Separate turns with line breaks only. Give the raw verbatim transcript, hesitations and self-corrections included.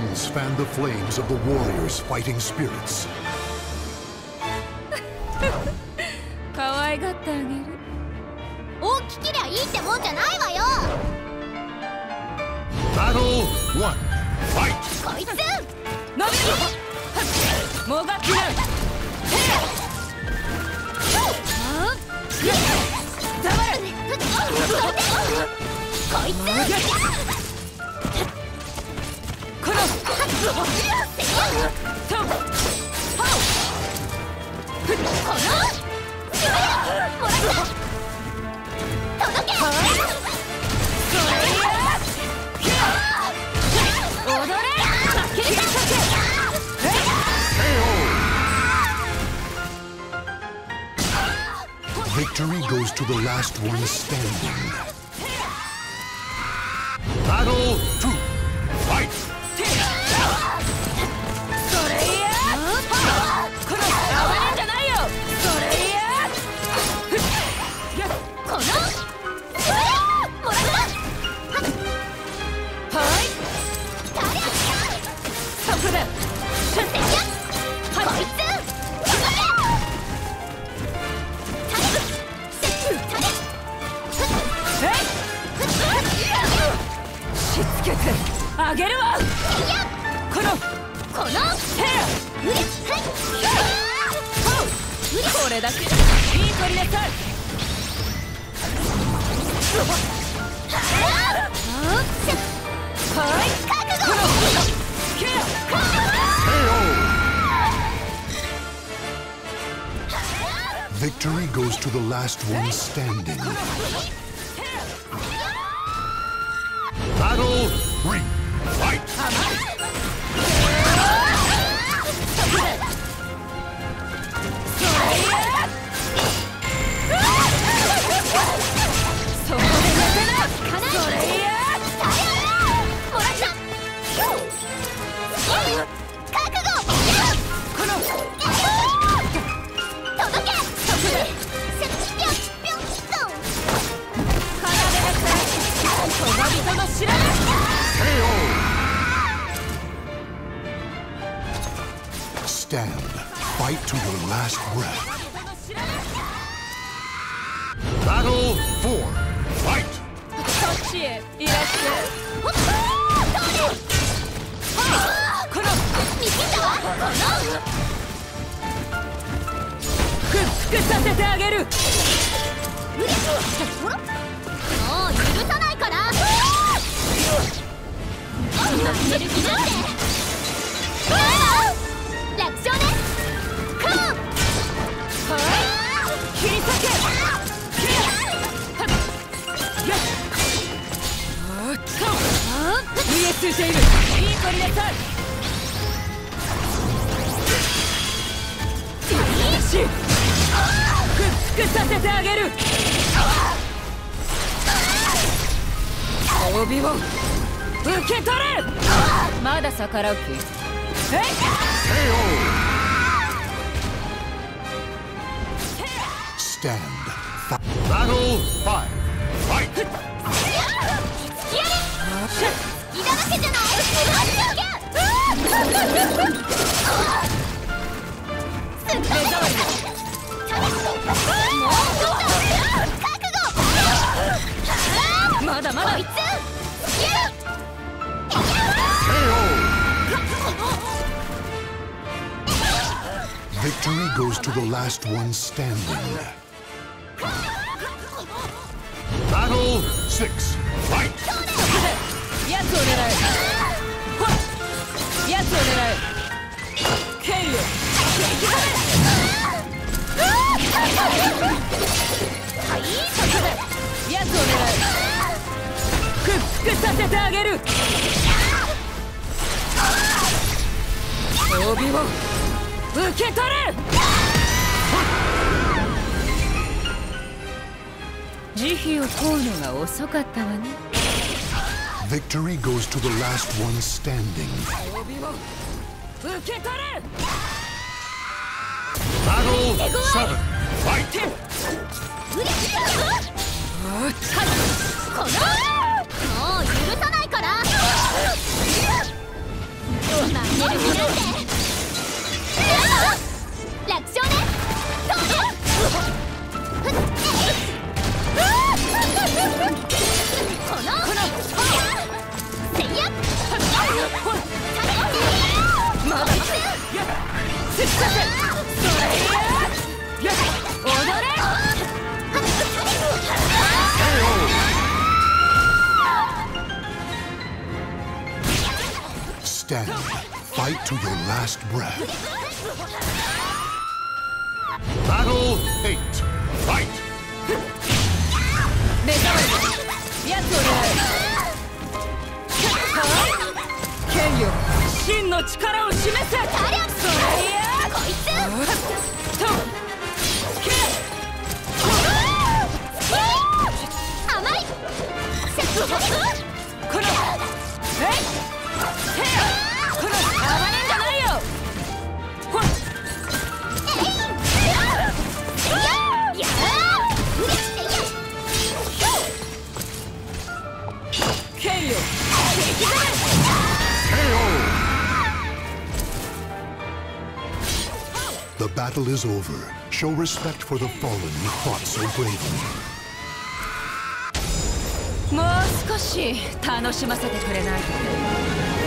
suns fan the flames of the warriors' fighting spirits.
可愛がってあげる。
大きけりゃいいってもんじゃないわよ。
Battle one. Fight.
こいつ
伸びろ。もがきな。黙れ。
こいつ
このトンパウ
このもらった届け踊れ負けるか
Victory goes to the last one standing. Battle two. Fight.
それいやこの暴れんじゃないよ。それいや
このもらった
はいそこだ。
こいつ
しつけてあげるわ。この
この
ヘラこれだけいい子になさい。はい覚悟。ケア
Victory goes to the last one standing. Battle three. Fight.
そこで寝てな。それいや
もらった覚悟
この
届け
そこで奏でなさい。小神との知らない
Stand. Fight to your last breath. Battle four. Fight.
そっちへいらっしゃい。この
見切ったわこ
くっつくさせてあげる。
のもう許さないから負ける気なんて楽勝ねコーン
はい切り裂け。見えついている。いい子になさい。しくっつくさせてあげる。帯を受け取れ。まだ逆らう気。えい
Stand. Battle five. Fight.
いただけじゃない
まだまだ。
Victory goes to the last one standing. Battle six. Fight.
やつを狙え。やつを狙え。剣よ。やつを狙え。くっつくさせてあげる。帯を受け取れ。慈悲を問うのが遅かったわね。
Victory goes to the last one standing. Battle seven. Fight.
このもう許さないから負ける気なんて楽勝ね。どうだ。このこのせいやまだすっさせそれや踊れ。
Stand. Fight to your last breath. Battle eight. Fight.
目覚めやつを狙え。剣よ、真の力を示せ。それやこいつとけ甘いこのえいこの暴れんじゃないよ。ほっ剣よ、
The battle is over. Show respect for the fallen who fought so bravely.
もう少し楽しませてくれないか。